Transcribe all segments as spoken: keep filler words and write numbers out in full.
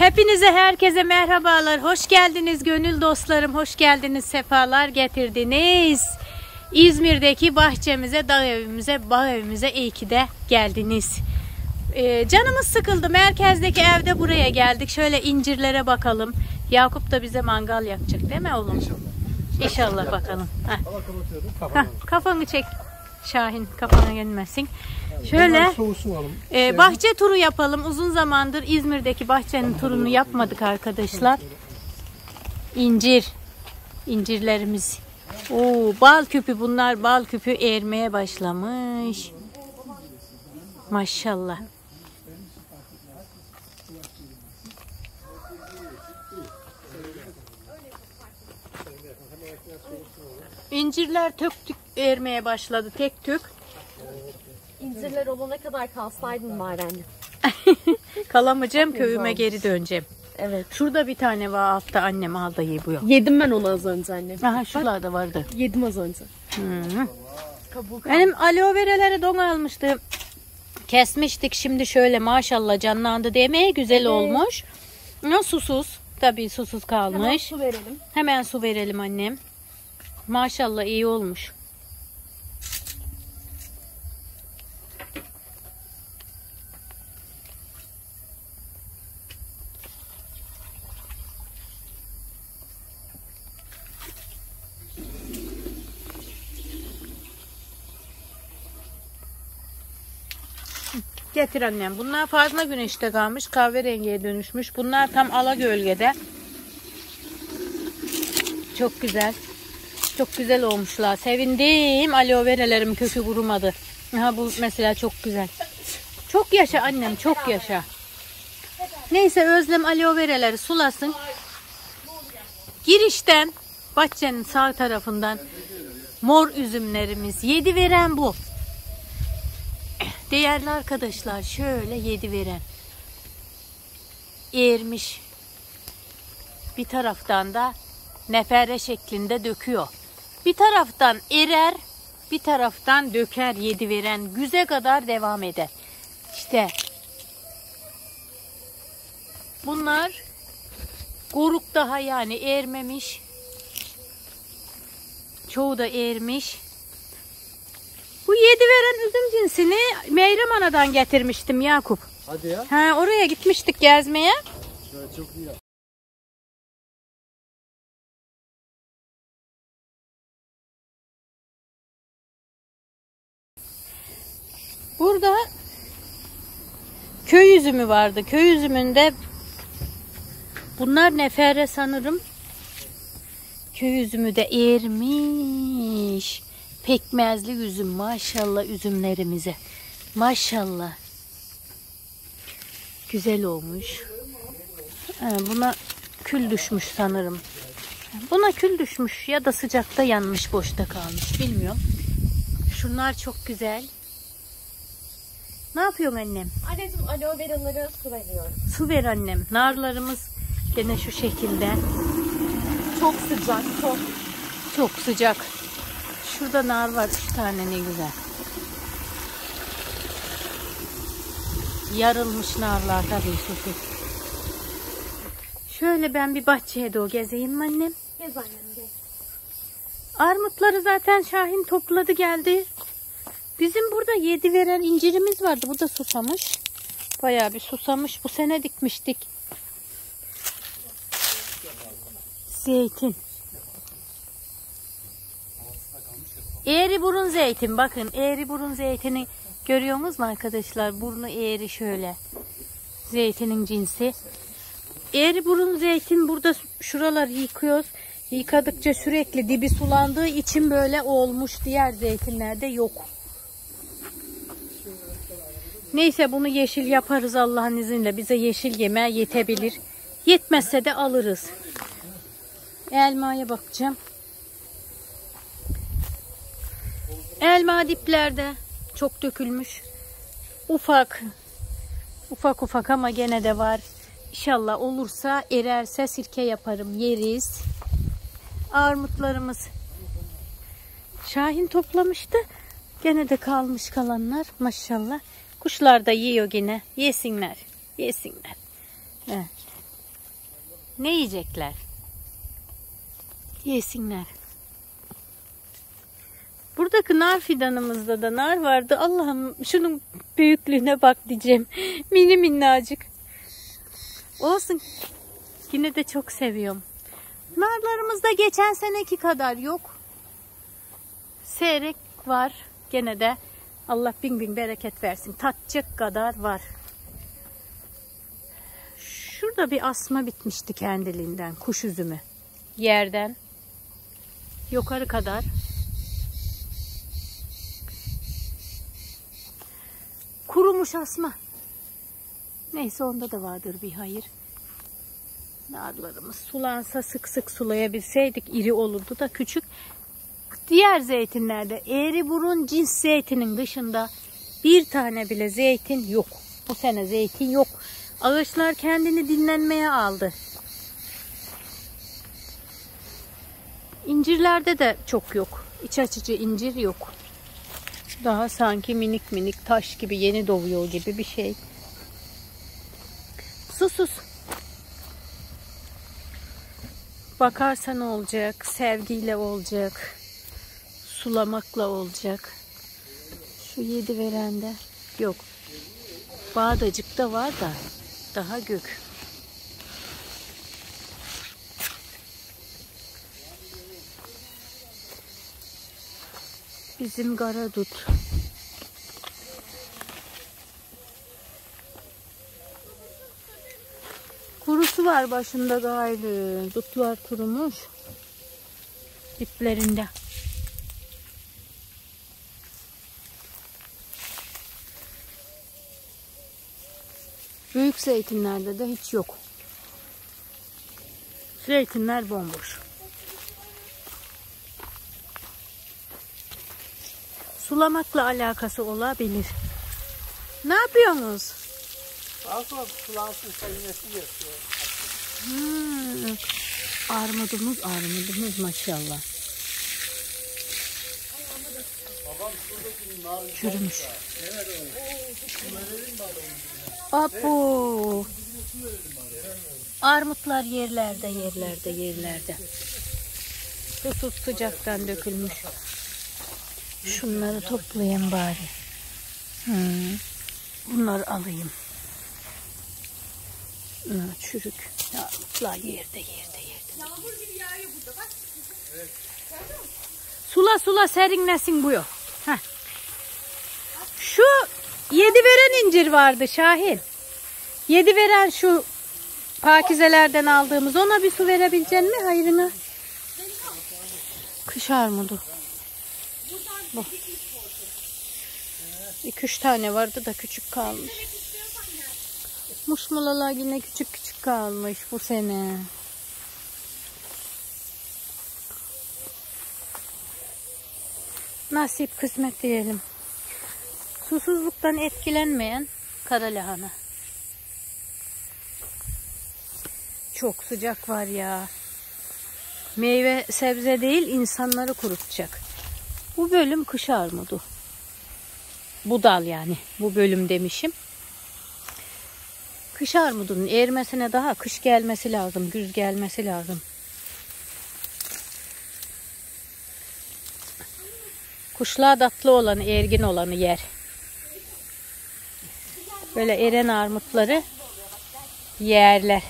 Hepinize, herkese merhabalar. Hoş geldiniz gönül dostlarım. Hoş geldiniz, sefalar getirdiniz. İzmir'deki bahçemize, dağ evimize, bağ evimize iyi ki de geldiniz. Ee, canımız sıkıldı. Merkezdeki evde buraya geldik. Şöyle incirlere bakalım. Yakup da bize mangal yakacak değil mi oğlum? İnşallah. İnşallah bakalım. Heh. Heh, kafanı çek Şahin, kafana gelmesin. Şöyle e, bahçe turu yapalım. Uzun zamandır İzmir'deki bahçenin turunu yapmadık arkadaşlar. İncir. İncirlerimiz. Oo, bal küpü bunlar. Bal küpü ermeye başlamış. Maşallah. İncirler tök tük ermeye başladı. Tek tük. İncirler olana kadar kalsaydın bari anne. Kalamayacağım, köyüme geri döneceğim. Evet. Şurada bir tane var, altta annem aldı yiyor. Yedim ben onu az önce anne. Aha, şuralarda vardı. Yedim az önce. Hı. Kabuğu Benim aloe veraları don almıştı. Kesmiştik, şimdi şöyle maşallah canlandı demeye güzel olmuş. Ama susuz. Tabii susuz kalmış. Hemen su verelim. Hemen su verelim annem. Maşallah iyi olmuş. Getir annem. Bunlar fazla güneşte kalmış. Kahverengiye dönüşmüş. Bunlar tam ala gölgede. Çok güzel. Çok güzel olmuşlar. Sevindim. Aloe verelerim kökü kurumadı. Aha, bu mesela çok güzel. Çok yaşa annem. Çok yaşa. Neyse, Özlem aloe veraları sulasın. Girişten, bahçenin sağ tarafından mor üzümlerimiz. Yedi veren bu. Değerli arkadaşlar, şöyle yedi veren ermiş, bir taraftan da nefere şeklinde döküyor. Bir taraftan erer, bir taraftan döker, yedi veren güze kadar devam eder. İşte bunlar koruk daha, yani ermemiş. Çoğu da ermiş. Bu yedi veren üzüm cinsini Meyrem Ana'dan getirmiştim Yakup. Hadi ya. Ha, oraya gitmiştik gezmeye. Evet, çok iyi. Burada köy üzümü vardı. Köy üzümünde bunlar nefere sanırım. Köy üzümü de ermiş. Pekmezli üzüm, maşallah üzümlerimize. Maşallah. Güzel olmuş. Buna kül düşmüş sanırım. Buna kül düşmüş ya da sıcakta yanmış, boşta kalmış, bilmiyorum. Şunlar çok güzel. Ne yapıyorsun annem? Anneciğim aloe veraları su veriyorum. Su ver annem. Narlarımız gene şu şekilde. Çok sıcak, çok. Çok sıcak. Şurada nar var, üç tane, ne güzel. Yarılmış narlar tabii ki. Şöyle ben bir bahçeye doğru gezeyim mi annem? Gez annem, gez. Armutları zaten Şahin topladı geldi. Bizim burada yedi veren incirimiz vardı. Bu da susamış. Bayağı bir susamış. Bu sene dikmiştik. Zeytin. Eğri burun zeytin. Bakın, eğri burun zeytini görüyorsunuz mu arkadaşlar? Burnu eğri şöyle. Zeytinin cinsi. Eğri burun zeytin, burada şuraları yıkıyoruz. Yıkadıkça sürekli dibi sulandığı için böyle olmuş. Diğer zeytinlerde yok. Neyse, bunu yeşil yaparız Allah'ın izniyle. Bize yeşil yemeğe yetebilir. Yetmezse de alırız. Elmaya bakacağım. Elma diplerde çok dökülmüş. Ufak. Ufak ufak ama gene de var. İnşallah olursa, ererse sirke yaparım, yeriz. Armutlarımız Şahin toplamıştı. Gene de kalmış kalanlar maşallah. Kuşlar da yiyor gene. Yesinler. Yesinler. Evet. Ne yiyecekler? Yesinler. Buradaki nar fidanımızda da nar vardı. Allah'ım şunun büyüklüğüne bak diyeceğim. Mini minnacık. Olsun. Yine de çok seviyorum. Narlarımızda geçen seneki kadar yok. Seyrek var. Gene de Allah bin bin bereket versin. Tatacak kadar var. Şurada bir asma bitmişti kendiliğinden. Kuş üzümü. Yerden yukarı kadar. Kurumuş asma. Neyse onda da vardır bir hayır. Narlarımız sulansa sık sık sulayabilseydik iri olurdu da küçük. Diğer zeytinlerde Eğriburun cins zeytinin dışında bir tane bile zeytin yok. Bu sene zeytin yok. Ağaçlar kendini dinlenmeye aldı. İncirlerde de çok yok. İç açıcı incir yok. Daha sanki minik minik taş gibi yeni doğuyor gibi bir şey. Sus sus. Bakarsan olacak, sevgiyle olacak, sulamakla olacak. Şu yedi verende yok. Bağdacıkta var da daha gök. Bizim garadut. Kurusu var başında gayrı. Dutlar kurumuş. Diplerinde. Büyük zeytinlerde de hiç yok. Zeytinler bomboş. Sulamakla alakası olabilir. Ne yapıyorsunuz? Aslında sulansın sevinmesi yapıyor. Hmm. Armudumuz, armudumuz maşallah. Çürümüş. Apo. Armutlar yerlerde, yerlerde, yerlerde. Susuz sıcaktan dökülmüş. Şunları toplayayım bari. Hmm. Bunları alayım. Hmm, çürük. Armutlar yerde, yerde, yerde. Yağmur gibi yağıyor burada bak. Evet. Sula sula serinlesin bu. Heh. Şu yedi veren incir vardı Şahin. Yedi veren şu pakizelerden aldığımız, ona bir su verebilecek mi hayrına? Kış armudu. Bu. İki üç tane vardı da küçük kalmış. Muşmulalar yine küçük küçük kalmış bu sene. Nasip kısmet diyelim. Susuzluktan etkilenmeyen kara lahana. Çok sıcak var ya. Meyve sebze değil, insanları kurutacak. Bu bölüm kış armudu. Bu dal yani. Bu bölüm demişim. Kış armudunun erimesine daha kış gelmesi lazım. Güz gelmesi lazım. Kuşlar tatlı olanı, ergin olanı yer. Böyle eren armutları yerler.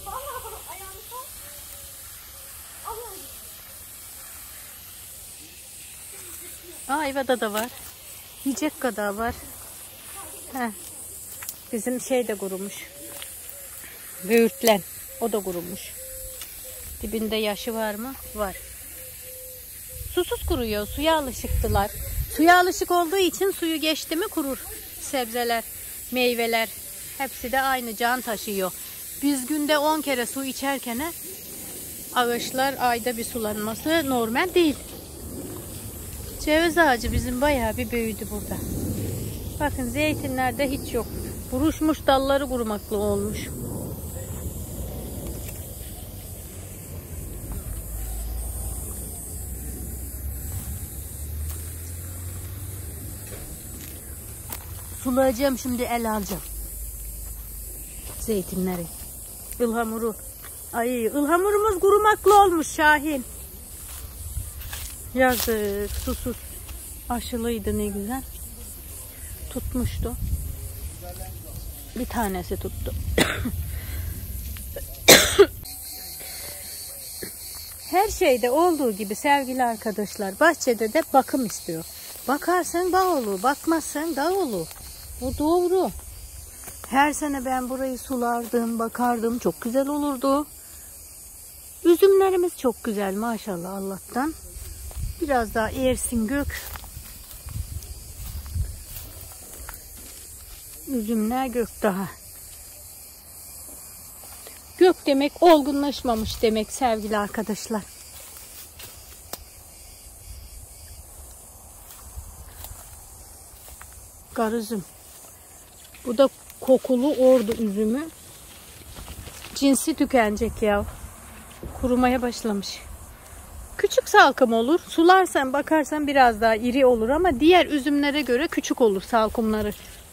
Ayvada da var. Yiyecek kadar var. Heh. Bizim şey de kurumuş. Böğürtlen. O da kurumuş. Dibinde yaşı var mı? Var. Susuz kuruyor. Suya alışıktılar. Suya alışık olduğu için suyu geçti mi kurur. Sebzeler, meyveler hepsi de aynı can taşıyor. Biz günde on kere su içerken ağaçlar ayda bir sulanması normal değil. Ceviz ağacı bizim bayağı bir büyüdü burada. Bakın zeytinlerde hiç yok. Buruşmuş, dalları kurumaklı olmuş. Sulayacağım şimdi, el alacağım. Zeytinleri. Ilhamuru Ay, ılhamurumuz kurumaklı olmuş Şahin. Yazık, susuz. Aşılıydı, ne güzel. Tutmuştu. Bir tanesi tuttu. Her şeyde olduğu gibi sevgili arkadaşlar, bahçede de bakım istiyor. Bakarsan bağ olur, bakmazsan dağ olur. Bu doğru. Her sene ben burayı sulardım, bakardım. Çok güzel olurdu. Üzümlerimiz çok güzel maşallah Allah'tan. Biraz daha ersin gök. Üzümler gök daha. Gök demek olgunlaşmamış demek sevgili arkadaşlar. Gar üzüm. Bu da kokulu ordu üzümü. Cinsi tükenecek ya. Kurumaya başlamış. Küçük salkım olur. Sularsan bakarsan biraz daha iri olur ama diğer üzümlere göre küçük olur salkımları.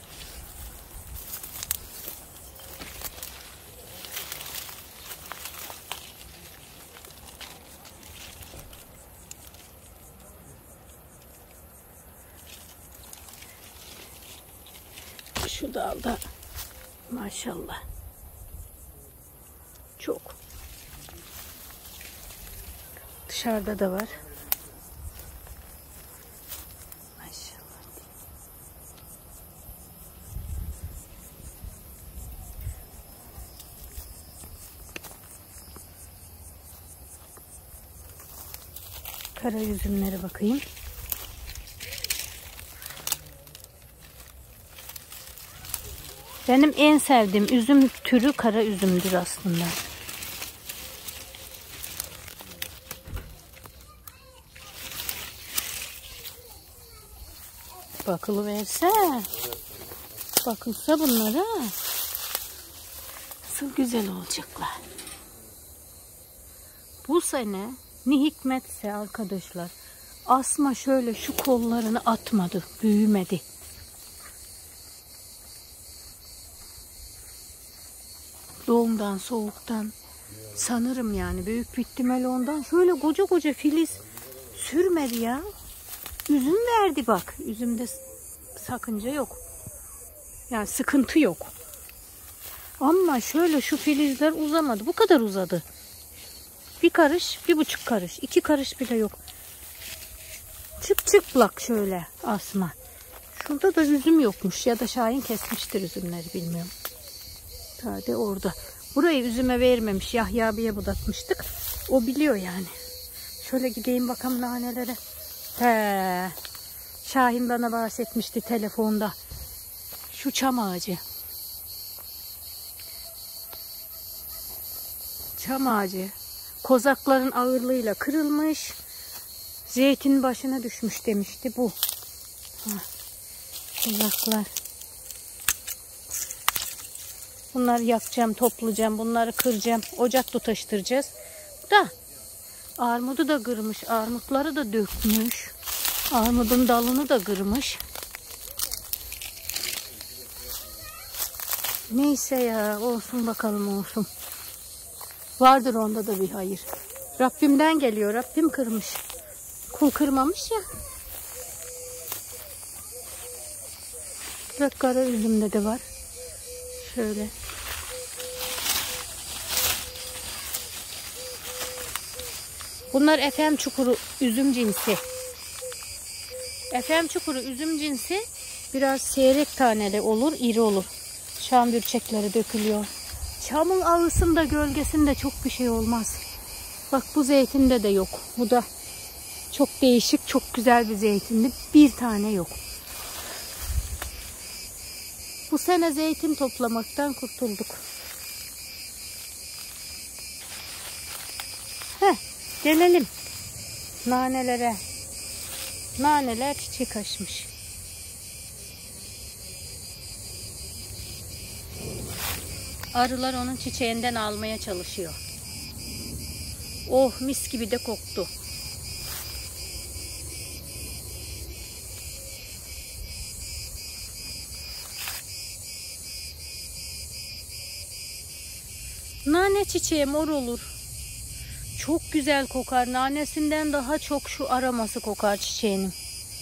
Şu dalda maşallah çok. Dışarıda da var. Maşallah. Kara üzümlere bakayım. Benim en sevdiğim üzüm türü kara üzümdür aslında. Bakılıverse, bakılsa bunlara nasıl güzel olacaklar. Bu sene ne hikmetse arkadaşlar, asma şöyle şu kollarını atmadı, büyümedi. Doğumdan, soğuktan sanırım yani büyük bir ihtimal ondan. Şöyle koca koca filiz sürmedi ya. Üzüm verdi bak. Üzümde sakınca yok. Yani sıkıntı yok. Ama şöyle şu filizler uzamadı. Bu kadar uzadı. Bir karış, bir buçuk karış. iki karış bile yok. Çıp çıplak şöyle asma. Şurada da üzüm yokmuş. Ya da Şahin kesmiştir üzümleri, bilmiyorum. Sadece orada. Burayı üzüme vermemiş. Yahya abiye budatmıştık. O biliyor yani. Şöyle gideyim bakalım nanelere. He. Şahin bana bahsetmişti telefonda. Şu çam ağacı. Çam ağacı. Kozakların ağırlığıyla kırılmış. Zeytin başına düşmüş demişti bu. Ha. Kozaklar. Bunları yakacağım, toplayacağım, bunları kıracağım, ocak tutaştıracağız. Da armudu da kırmış, armutları da dökmüş. Armudun dalını da kırmış. Neyse ya, olsun bakalım olsun. Vardır onda da bir hayır. Rabbimden geliyor, Rabbim kırmış. Kul kırmamış ya. Bak kara üzümde de var. Şöyle. Bunlar efem çukuru üzüm cinsi. Efem çukuru üzüm cinsi biraz seyrek taneli olur, iri olur. Şam bürçekleri dökülüyor. Çamın ağısında, gölgesinde çok bir şey olmaz. Bak bu zeytinde de yok. Bu da çok değişik, çok güzel bir zeytindi. Bir tane yok. Bu sene zeytin toplamaktan kurtulduk. Heh, gelelim nanelere. Naneler çiçek açmış. Arılar onun çiçeğinden almaya çalışıyor. Oh, mis gibi de koktu. nane çiçeği mor olur. Çok güzel kokar. Nanesinden daha çok şu aroması kokar çiçeğinin.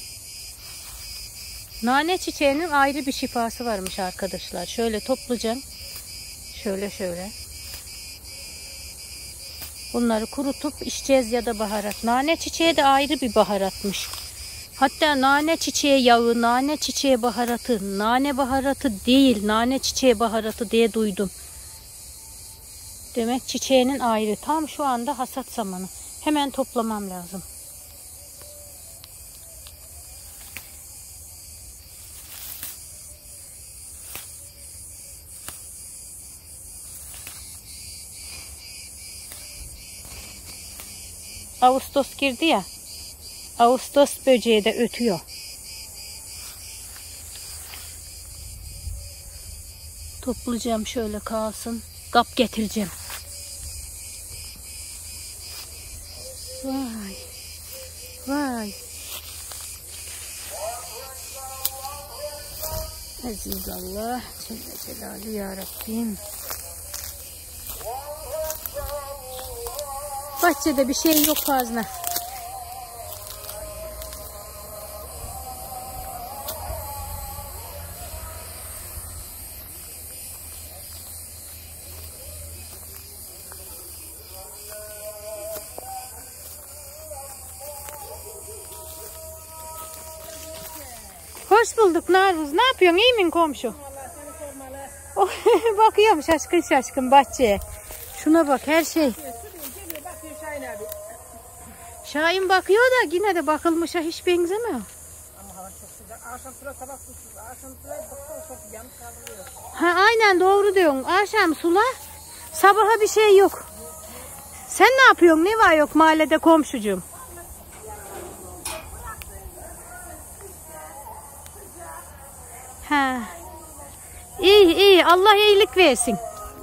Nane çiçeğinin ayrı bir şifası varmış arkadaşlar. Şöyle toplayacağım. Şöyle şöyle. Bunları kurutup içeceğiz ya da baharat. Nane çiçeği de ayrı bir baharatmış. Hatta nane çiçeği yağı, nane çiçeği baharatı, nane baharatı değil, nane çiçeği baharatı diye duydum. Demek çiçeğinin ayrı. Tam şu anda hasat zamanı. Hemen toplamam lazım. Ağustos girdi ya. Ağustos böceği de ötüyor. Toplayacağım şöyle kalsın. Kap getireceğim. Vay. Vay. Aziz Allah. Celle Celaluhu ya Rabbim. Bahçede bir şey yok fazla. Hoş bulduk Naruz. Ne yapıyorsun? İyi misin komşu? Vallahi seni sormalı. Bakıyorum şaşkın şaşkın bahçeye. Şuna bak her şey. Geliyor bakıyor Şahin abi. Şahin bakıyor da yine de bakılmışa hiç benzemiyor. Ama hava çok sıcak. Akşam sıra sabah susuz. Akşam sıra baksana çok yanıp kaldırıyor. Ha aynen doğru diyorsun. Akşam sula, sabaha bir şey yok. Sen ne yapıyorsun? Ne var yok mahallede komşucuğum? Ha. İyi iyi. Allah iyilik versin.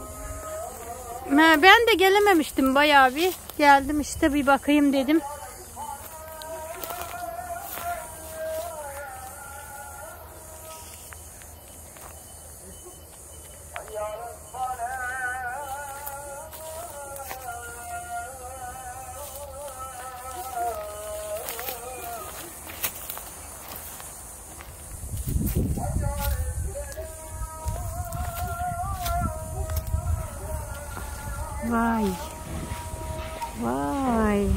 Ha, ben de gelememiştim bayağı bir. Geldim işte bir bakayım dedim. Vay. Vay.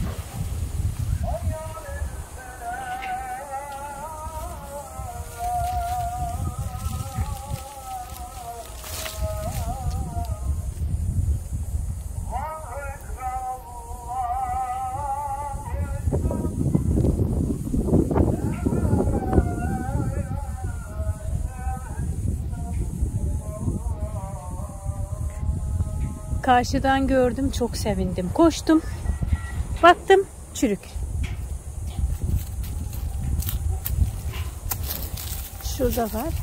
Karşıdan gördüm, çok sevindim. Koştum. Baktım, çürük. Şurada var.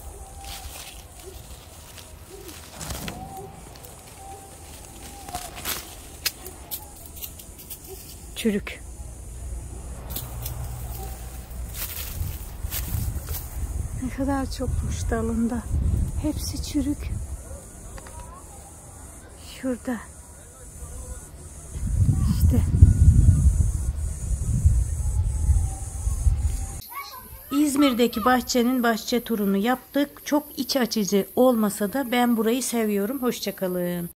Çürük. Ne kadar çokmuş dalında. Hepsi çürük. Şurada. İşte. İzmir'deki bahçenin bahçe turunu yaptık. Çok iç açıcı olmasa da ben burayı seviyorum. Hoşça kalın.